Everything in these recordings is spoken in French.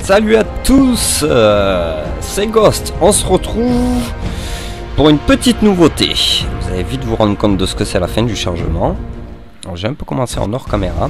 Salut à tous, c'est Ghost. On se retrouve pour une petite nouveauté. Vous allez vite vous rendre compte de ce que c'est la fin du chargement. J'ai un peu commencé en hors caméra.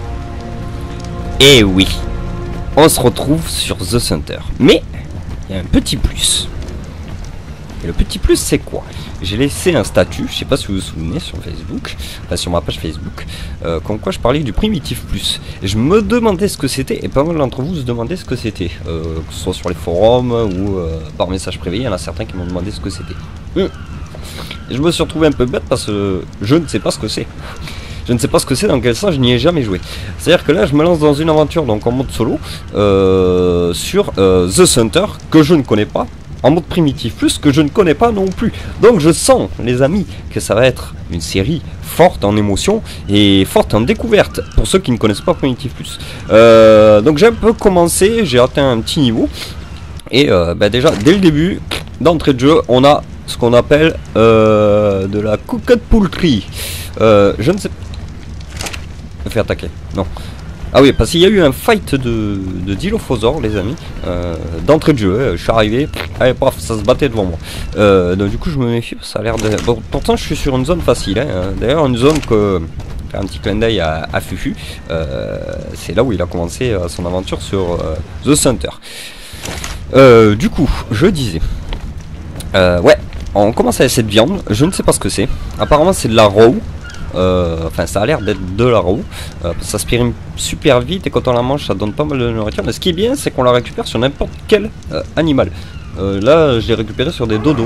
Et oui, on se retrouve sur The Center. Mais il y a un petit plus. Et le petit plus, c'est quoi? J'ai laissé un statut, je sais pas si vous vous souvenez, sur Facebook, enfin sur ma page Facebook, comme quoi je parlais du Primitif Plus. Et je me demandais ce que c'était, et pas mal d'entre vous se demandaient ce que c'était. Que ce soit sur les forums ou par message privé, il y en a certains qui m'ont demandé ce que c'était. Et je me suis retrouvé un peu bête parce que je ne sais pas ce que c'est. Je ne sais pas ce que c'est, dans quel sens je n'y ai jamais joué. C'est-à-dire que là, je me lance dans une aventure, donc en mode solo, sur The Center, que je ne connais pas. En mode Primitif Plus que je ne connais pas non plus. Donc je sens, les amis, que ça va être une série forte en émotion et forte en découverte pour ceux qui ne connaissent pas Primitif Plus. Donc j'ai un peu commencé, j'ai atteint un petit niveau. Et déjà, dès le début, d'entrée de jeu, on a ce qu'on appelle de la cooked poultry. Je ne sais pas... Me faire attaquer, non. Ah oui, parce qu'il y a eu un fight de Dilophosaure, les amis, d'entrée de jeu. Je suis arrivé, allez, paf, ça se battait devant moi. Donc du coup, je me méfie, ça a l'air de... Bon, pourtant, je suis sur une zone facile. Hein. D'ailleurs, une zone que... Faire un petit clin d'œil à Fufu. C'est là où il a commencé son aventure sur The Center. Du coup, je disais... ouais, on commence avec cette viande. Je ne sais pas ce que c'est. Apparemment, c'est de la raw. Enfin, ça a l'air d'être de la raw. Ça se périme super vite et quand on la mange, ça donne pas mal de nourriture. Mais ce qui est bien, c'est qu'on la récupère sur n'importe quel animal. Là, je l'ai récupéré sur des dodos.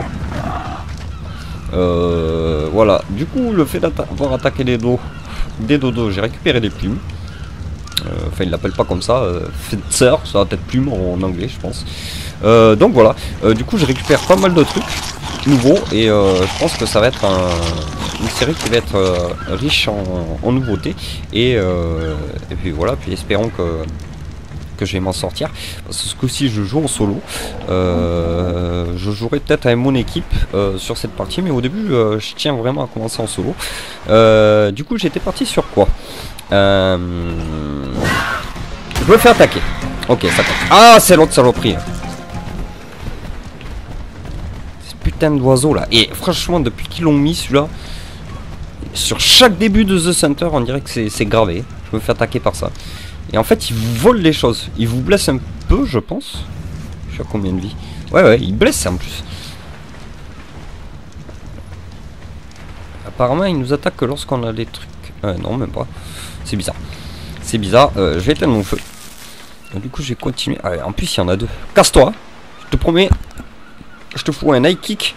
Voilà. Du coup, le fait d'avoir attaqué des dodos, j'ai récupéré des plumes. Enfin, ils l'appellent pas comme ça. Fetzer, ça va être plume en anglais, je pense. Donc voilà. Du coup, je récupère pas mal de trucs nouveaux et je pense que ça va être une série qui va être riche en nouveautés et puis voilà, puis espérons que je vais m'en sortir parce que ce coup-ci je joue en solo. Je jouerai peut-être avec mon équipe sur cette partie, mais au début je tiens vraiment à commencer en solo. Du coup j'étais parti sur quoi? Je me fais attaquer. Ok, ça compte. Ah, c'est l'autre saloperie. Putain d'oiseau là. Et franchement, depuis qu'ils l'ont mis celui-là, sur chaque début de The Center, on dirait que c'est gravé. Je me fais attaquer par ça. Et en fait, ils vous volent les choses. Ils vous blessent un peu, je pense. Je sais à combien de vie. Ouais, ils blessent en plus. Apparemment, ils nous attaquent que lorsqu'on a des trucs. Non, même pas. C'est bizarre. C'est bizarre. Je vais éteindre mon feu. Donc, du coup, je vais continuer. Ah, en plus, il y en a deux. Casse-toi. Je te promets. Je te fous un high kick.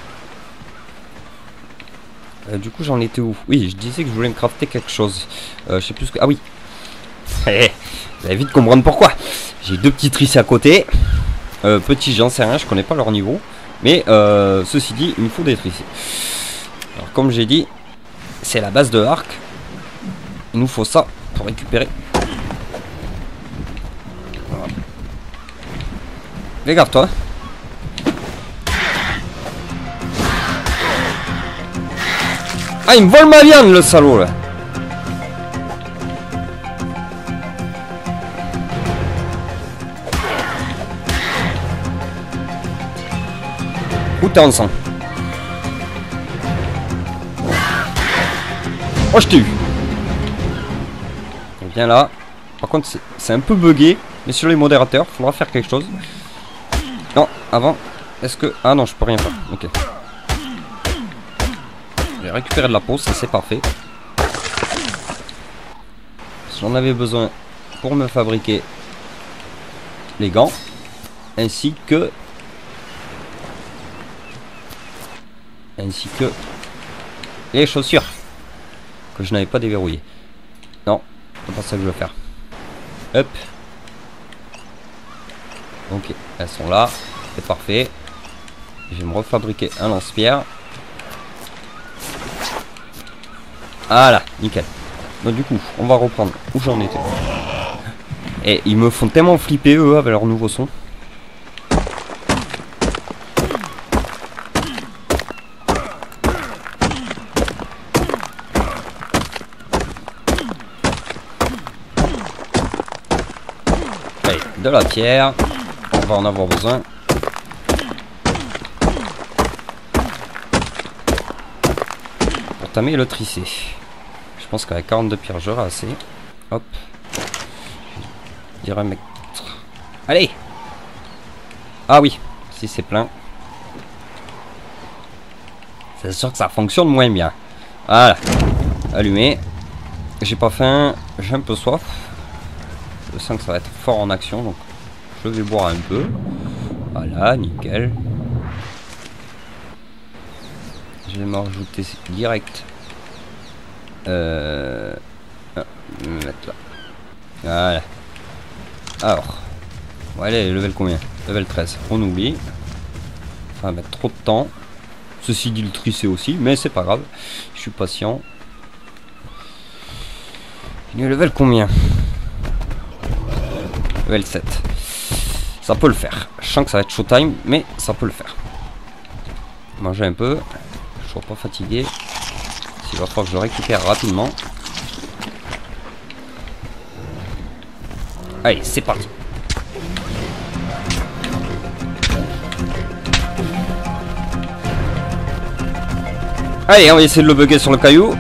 Du coup, j'en étais où? Oui, je disais que je voulais me crafter quelque chose. Je sais plus ce que... Ah oui. Vous allez vite comprendre pourquoi. J'ai deux petits trices à côté. Petits, j'en sais rien, je connais pas leur niveau. Mais ceci dit, il me faut des trices. Alors, comme j'ai dit, c'est la base de l'arc. Il nous faut ça pour récupérer. Voilà. Fais gaffe, toi. Ah, il me vole ma viande, le salaud, là. Où t'es en sang? Oh, je t'ai eu. Viens là. Par contre, c'est un peu bugué. Mais sur les modérateurs, faudra faire quelque chose. Non, avant. Est-ce que... Ah non, je peux rien faire. Ok. J'ai récupéré de la peau, ça c'est parfait. J'en avais besoin pour me fabriquer les gants. Ainsi que les chaussures. Que je n'avais pas déverrouillées. Non, c'est pas ça que je veux faire. Hop. Ok, elles sont là. C'est parfait. Je vais me refabriquer un lance-pierre. Voilà, nickel. Donc du coup, on va reprendre où j'en étais. Et ils me font tellement flipper eux avec leur nouveau son. de la pierre. On va en avoir besoin. Pour tamer le tricé. Je pense qu'avec 42 pierres, j'aurai assez. Hop. Je dirais mettre... Allez! Ah oui, si c'est plein. C'est sûr que ça fonctionne moins bien. Voilà. Allumé. J'ai pas faim. J'ai un peu soif. Je sens que ça va être fort en action. Donc je vais boire un peu. Voilà, nickel. Je vais me rajouter direct. Ah, je vais me mettre là. Voilà. Alors. Ouais, allez, level combien? Level 13. On oublie. Ça va mettre trop de temps. Ceci dit, le tricé aussi, mais c'est pas grave. Je suis patient. Il est level combien? Level 7. Ça peut le faire. Je sens que ça va être showtime, mais ça peut le faire. Manger un peu. Je suis pas fatigué. Il va falloir que je récupère rapidement. Allez, c'est parti. Allez, on va essayer de le bugger sur le caillou.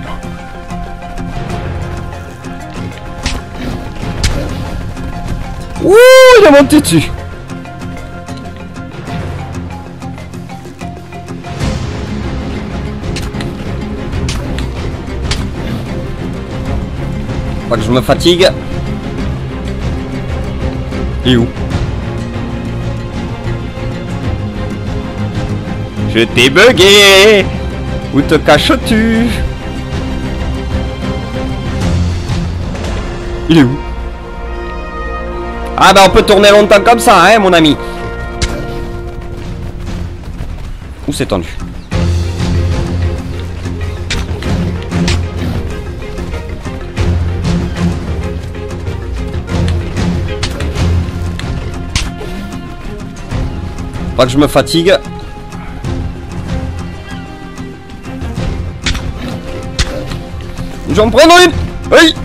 Ouh, il a monté dessus. Pas que je me fatigue. Et où? Je t'ai bugué. Où te caches-tu? Il est où? Ah bah on peut tourner longtemps comme ça, hein mon ami. Où c'est tendu? Pas que je me fatigue. J'en prends une. Oui.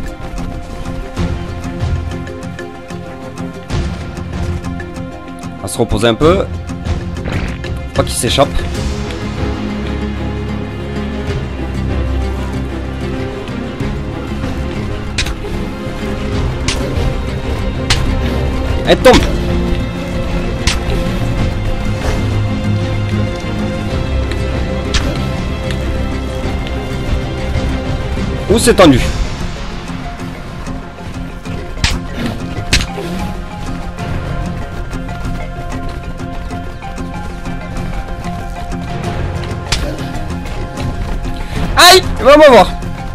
On va se reposer un peu. Pas qu'il s'échappe. Elle tombe. Où c'est tendu? Aïe! Va me voir.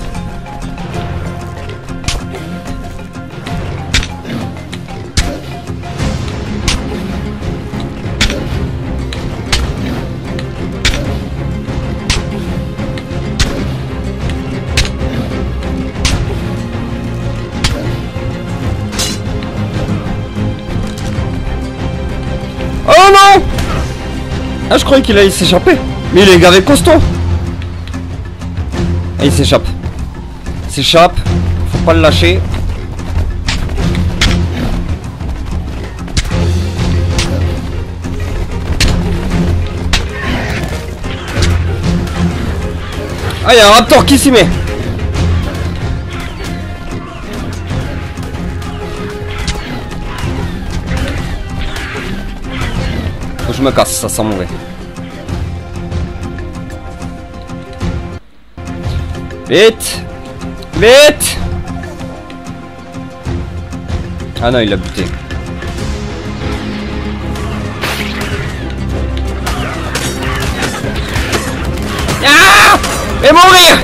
Oh non! Ah, je croyais qu'il allait s'échapper. Mais il est gavé costaud. Et il s'échappe. Il s'échappe. Faut pas le lâcher. Ah, il y a un raptor qui s'y met. Faut que je me casse, ça sent mauvais. Vite! Vite! Ah non, il l'a buté. Ah! Et mourir!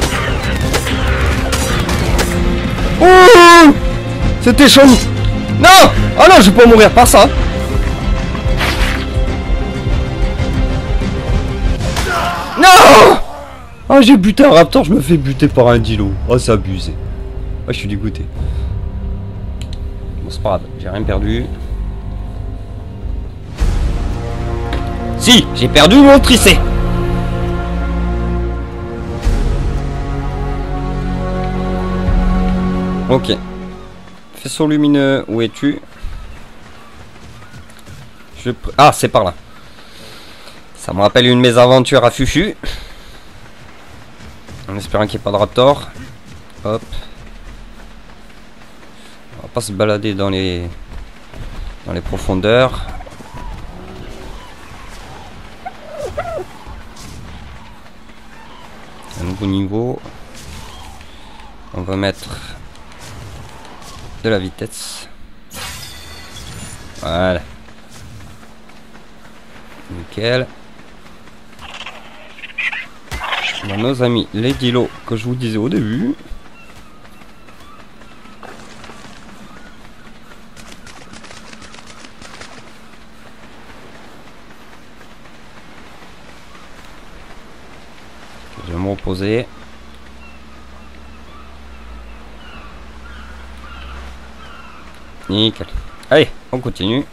Ouh! C'était chaud! Non! Oh non, je vais pas mourir par ça! Non! Ah, j'ai buté un raptor, je me fais buter par un dilo. Oh, c'est abusé. Ah, je suis dégoûté. Bon, c'est pas grave, j'ai rien perdu. Si, j'ai perdu mon tricé. Ok. Faisceau lumineux, où es-tu? Ah, c'est par là. Ça me rappelle une mésaventures à Fufu. En espérant qu'il n'y ait pas de raptor. Hop. On va pas se balader dans les profondeurs. Un nouveau niveau. On va mettre de la vitesse. Voilà. Nickel. On a nos amis les dilos que je vous disais au début. Je vais me reposer. Nickel. Allez, on continue.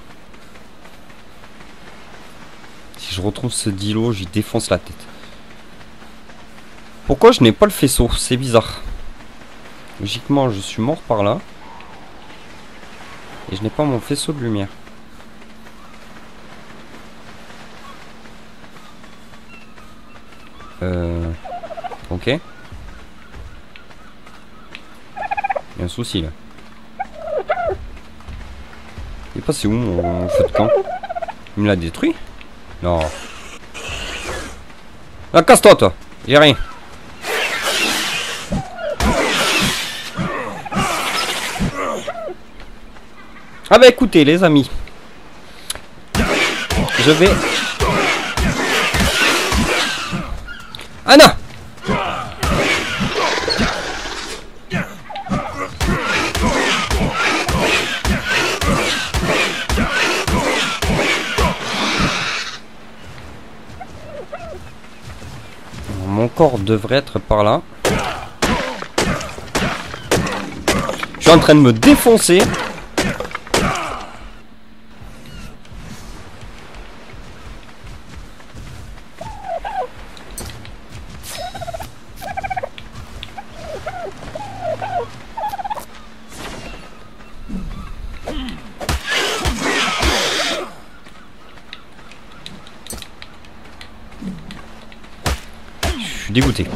Si je retrouve ce dilo, j'y défonce la tête. Pourquoi je n'ai pas le faisceau? C'est bizarre. Logiquement, je suis mort par là. Et je n'ai pas mon faisceau de lumière. Ok. Il y a un souci là. Il est passé où mon feu de camp? Il me l'a détruit? Non. Ah, casse-toi toi. J'ai rien. Ah bah écoutez les amis. Je vais... Ah non! Mon corps devrait être par là. Je suis en train de me défoncer. Je suis dégoûté.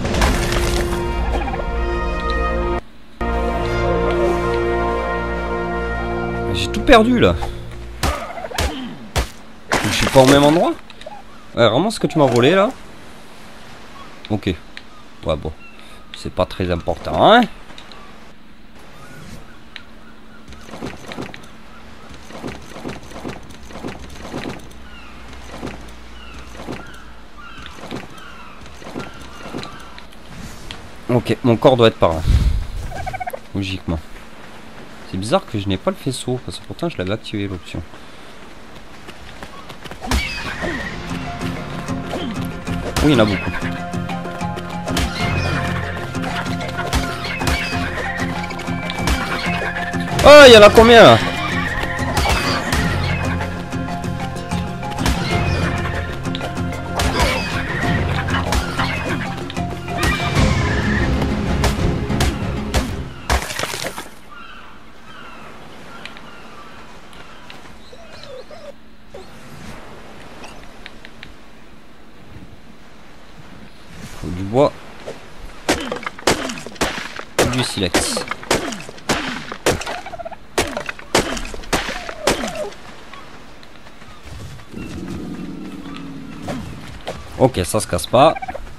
J'ai tout perdu là. Je suis pas au même endroit. Ouais, vraiment ce que tu m'as volé là. Ok. Ouais bon. C'est pas très important hein. Ok, mon corps doit être par là. Logiquement. C'est bizarre que je n'ai pas le faisceau, parce que pourtant je l'avais activé l'option. Oui, il y en a beaucoup. Oh, il y en a combien là? Du bois, du silex. Ok, ça se casse pas.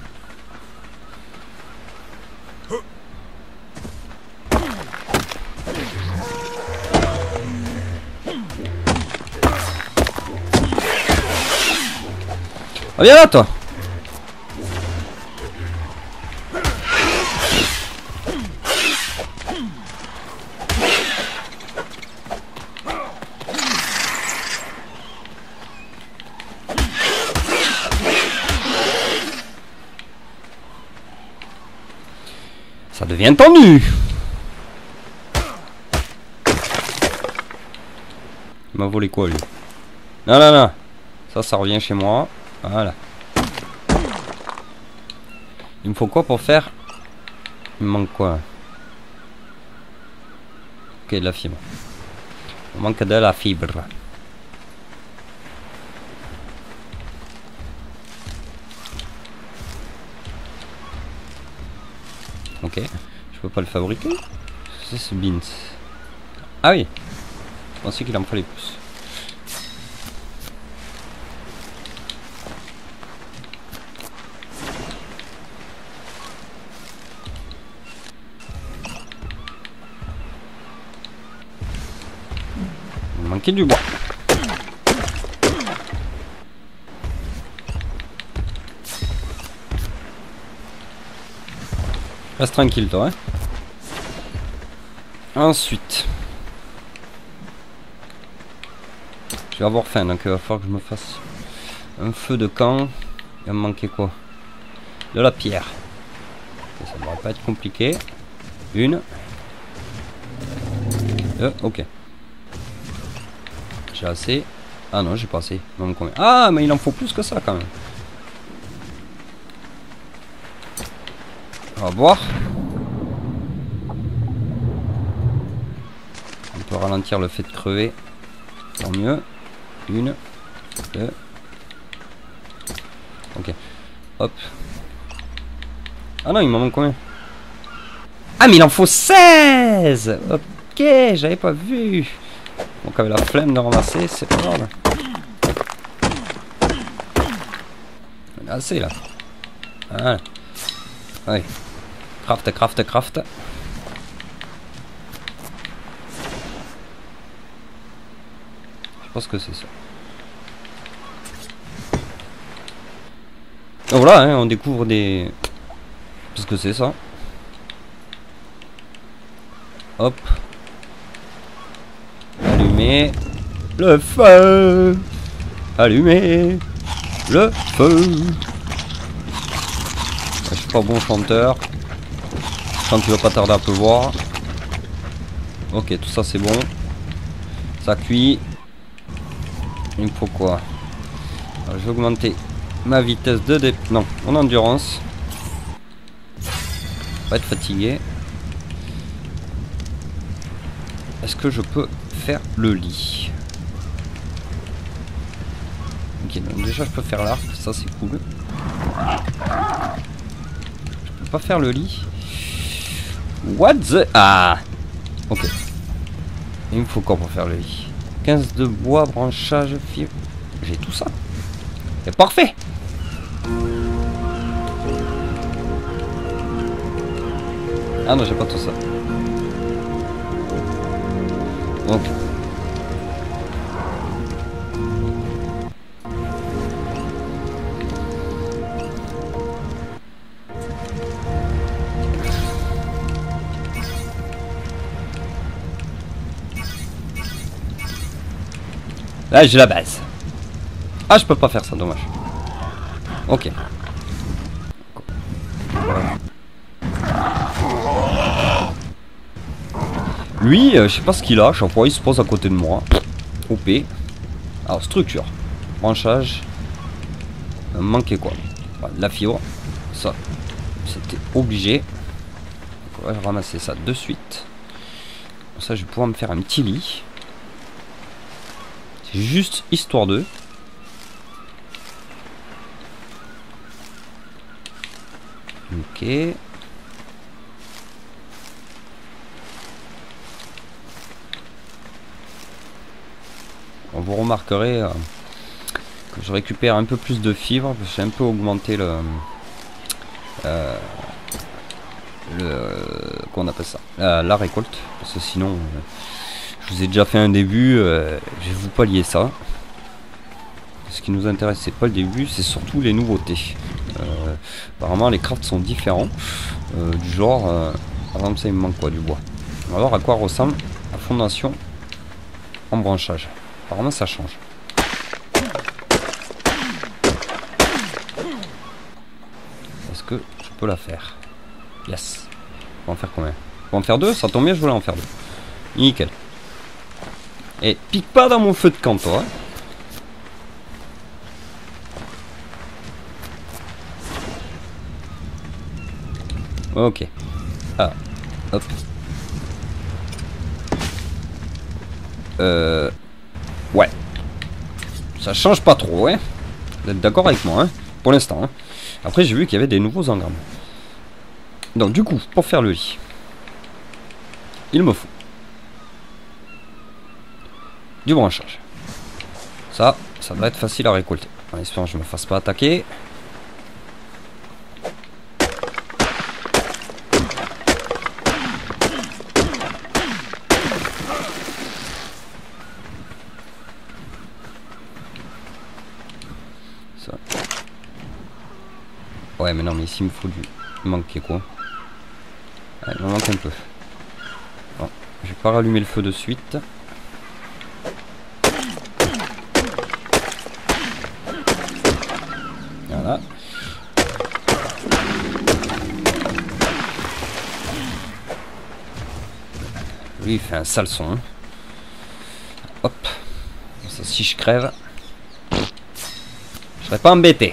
Ah, viens là toi. Ça devient tendu. Il m'a volé quoi lui? Non, non, non. Ça revient chez moi. Voilà. Il me faut quoi pour faire? Il me manque quoi? Ok, de la fibre. Il me manque de la fibre. Ok. Je peux pas le fabriquer. C'est beans. Ah oui. Je pensais qu'il en fallait plus. Il manquait du bois. Reste tranquille toi. Hein. Ensuite. Je vais avoir faim donc il va falloir que je me fasse un feu de camp. Il va me manquer quoi? De la pierre. Ça ne devrait pas être compliqué. Une. Deux. Ok. J'ai assez. Ah non, j'ai pas assez. Non, combien? Ah, mais il en faut plus que ça quand même. On va voir. On peut ralentir le fait de crever. Tant mieux. Une. Deux. Ok. Hop. Ah non, il m'en manque combien? Ah, mais il en faut 16. Ok, j'avais pas vu. Donc avec la flemme de ramasser, c'est pas grave. On a assez là. Voilà. Allez. Craft, craft, craft. Je pense que c'est ça. Donc voilà, hein, on découvre des... Qu'est-ce que c'est ça? Hop. Allumer le feu. Allumer le feu. Je suis pas bon chanteur. Quand tu vas pas tarder à pleuvoir. Ok, tout ça c'est bon. Ça cuit. Il me faut quoi? Alors, je vais augmenter ma vitesse de dé... Non, mon endurance. Pas être fatigué. Est-ce que je peux faire le lit? Ok, donc déjà je peux faire l'arc, ça c'est cool. Je peux pas faire le lit. What the... Ah. Ok. Il me faut quoi pour faire le lit? 15 de bois, branchage, fibre. J'ai tout ça. C'est parfait. Ah non, j'ai pas tout ça. Donc. Là, j'ai la base. Ah, je peux pas faire ça, dommage. Ok. Lui, je sais pas ce qu'il a. Chaque fois, il se pose à côté de moi. OP. Alors, structure. Branchage. Manquait quoi? La fibre. Ça, c'était obligé. Donc, on va ramasser ça de suite. Comme ça, je vais pouvoir me faire un petit lit. C'est juste histoire d'eux. Ok. Vous remarquerez que je récupère un peu plus de fibres. J'ai un peu augmenté qu'on appelle ça, la récolte. Parce que sinon, je vous ai déjà fait un début. Je vais vous pallier ça. Ce qui nous intéresse, c'est pas le début, c'est surtout les nouveautés. Apparemment, les crafts sont différents. Du genre, par exemple, ça il me manque quoi? Du bois. On va voir à quoi ressemble la fondation en branchage. Apparemment, ça change. Est-ce que je peux la faire? Yes. On va en faire combien? On va en faire deux? Ça tombe bien, je voulais en faire deux. Nickel. Et pique pas dans mon feu de camp, toi. Ok. Ah. Hop. Ouais. Ça change pas trop, ouais. Vous êtes d'accord avec moi, hein? Pour l'instant, hein. Après, j'ai vu qu'il y avait des nouveaux engrammes. Donc du coup, pour faire le lit, il me faut du branchage. Ça doit être facile à récolter. En espérant que je me fasse pas attaquer. Ça. Ouais, mais non, mais ici il me faut du... Il manquait quoi? Ouais, il me manque un peu. Bon, je vais pas rallumer le feu de suite. Voilà. Lui il fait un sale son. Hein. Hop. Ça, si je crève, je serais pas embêté.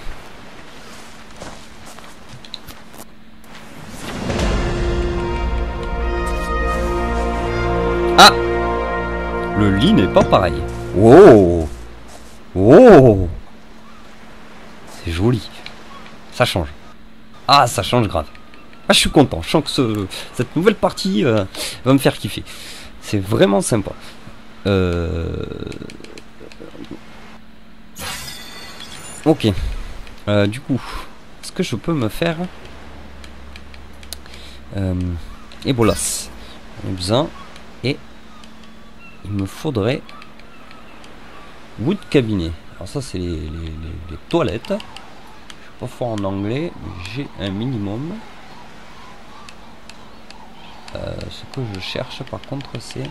Ah, le lit n'est pas pareil. Oh, oh, c'est joli. Ça change. Ah, ça change grave. Ah, je suis content. Je sens que cette nouvelle partie va me faire kiffer. C'est vraiment sympa. Ok. Du coup, est-ce que je peux me faire Ebolas. On a besoin. Et il me faudrait wood cabinet. Alors ça, c'est les toilettes. Je suis pas fort en anglais, mais j'ai un minimum. Ce que je cherche par contre c'est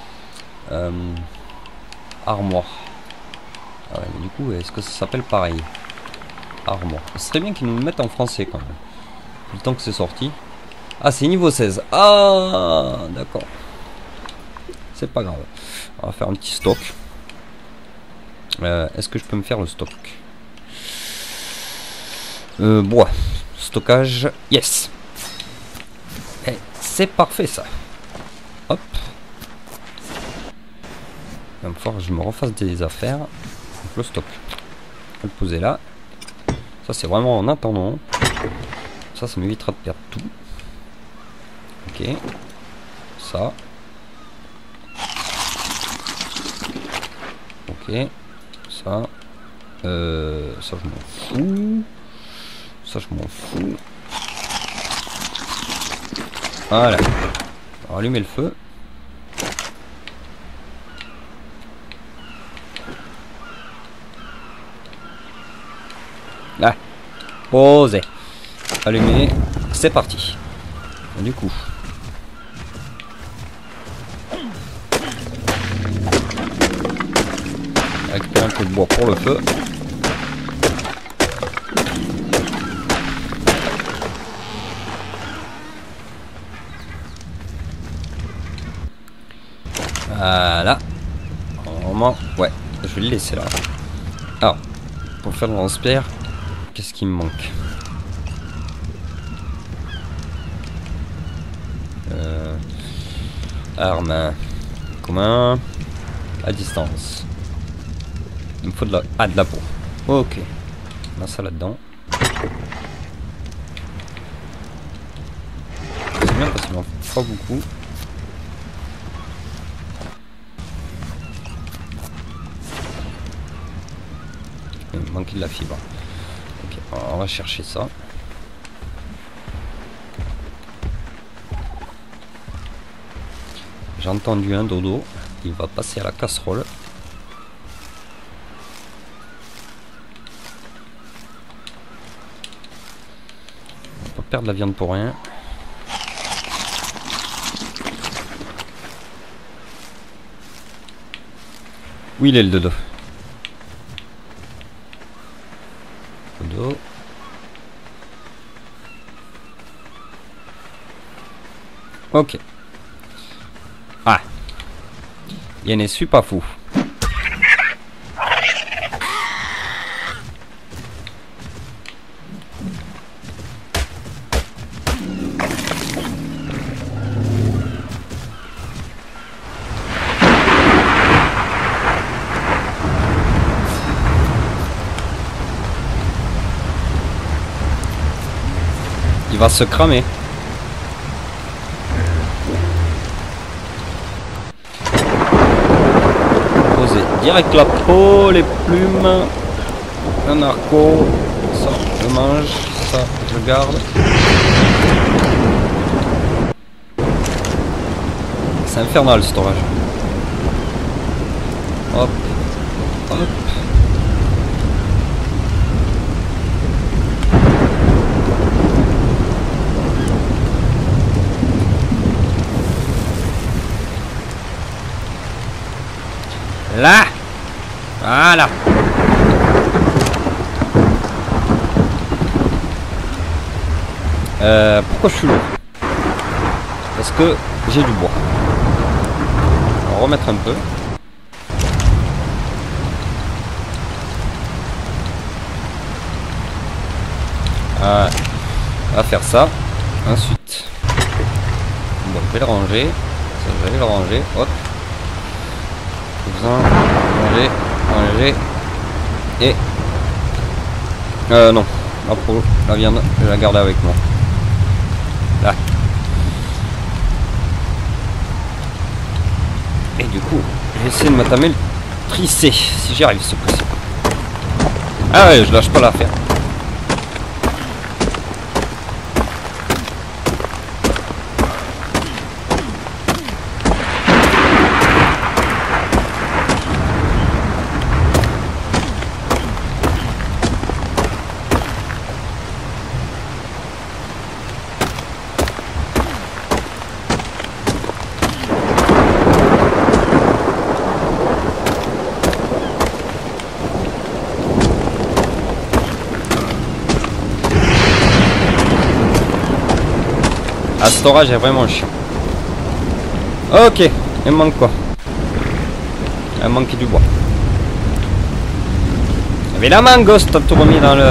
armoire. Ah ouais, mais du coup est-ce que ça s'appelle pareil? Armoire. Ce serait bien qu'ils nous le mettent en français quand même. Le temps que c'est sorti. Ah, c'est niveau 16. Ah d'accord. C'est pas grave. On va faire un petit stock. Est-ce que je peux me faire le stock? Bois. Stockage. Yes. Et c'est parfait ça. Hop. Il va me falloir que je me refasse des affaires. Donc le stock. Je vais le poser là. Ça c'est vraiment en attendant. Ça m'évitera de perdre tout. Ok. Ça. Ok. Ça. Ça je m'en fous. Ça je m'en fous. Voilà. On va allumer le feu. Là. Posé. Allumé. C'est parti. Et du coup. Récupérer un peu de bois pour le feu. Voilà. Normalement, ouais, je vais le laisser là. Alors, pour faire le lance-pierre, qu'est-ce qui me manque? Arme commun à distance. Il me faut de la... Ah, de la peau. Ok. On a ça là-dedans. C'est bien parce qu'il m'en faut pas beaucoup. Il me manque de la fibre. Ok, on va chercher ça. J'ai entendu un dodo. Il va passer à la casserole. On va pas perdre la viande pour rien. Où il est le dodo? Dodo. Ok. Ah. Il ne suis pas fou. Il va se cramer. direct la peau, les plumes. Un narco. Ça, je mange. Ça, je garde. C'est infernal cet orage. Hop. Hop. Là. Voilà. Pourquoi je suis lourd? Parce que j'ai du bois. On va remettre un peu. On va faire ça. Ensuite, bon, je vais le ranger. Ça, je vais le ranger. Hop. Ranger, ranger. Et non. Là pour la viande, je vais la garder avec moi. Là. Et du coup, je vais essayer de m'attamer le trisser, si j'y arrive ce coup-ci. Ah ouais, je lâche pas l'affaire. Ah, cet orage est vraiment chiant. Ok, il me manque quoi? Il me manque du bois. Évidemment, Ghost, t'as tout remis dans le...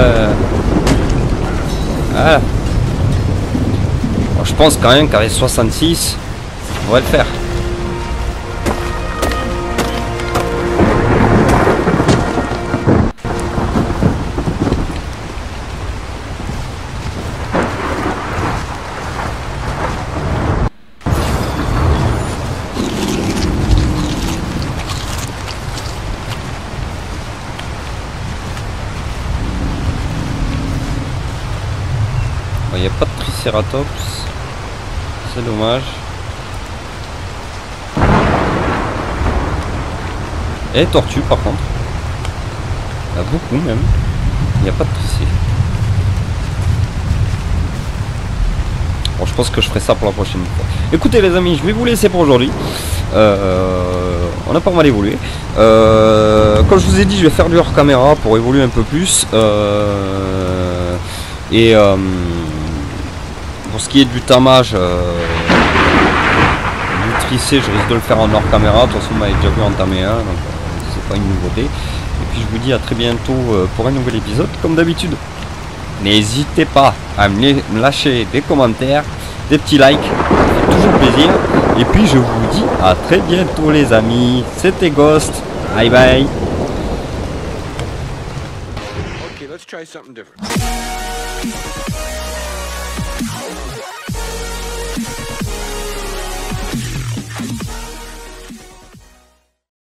Voilà. Bon, je pense quand même qu'avec 66, on va le faire. Il n'y a pas de Triceratops, c'est dommage. Et tortue par contre. Il y en a beaucoup même. Il n'y a pas de Tricé. Bon, je pense que je ferai ça pour la prochaine fois. Écoutez les amis, je vais vous laisser pour aujourd'hui. On a pas mal évolué. Comme je vous ai dit, je vais faire du hors caméra pour évoluer un peu plus. Pour ce qui est du tamage, du trissé, je risque de le faire en hors caméra. De toute façon, vous m'avez déjà vu entamer un, donc c'est pas une nouveauté. Et puis je vous dis à très bientôt pour un nouvel épisode, comme d'habitude. N'hésitez pas à me lâcher des commentaires, des petits likes, ça fait toujours plaisir. Et puis je vous dis à très bientôt les amis. C'était Ghost. Bye bye. Okay, let's try something different.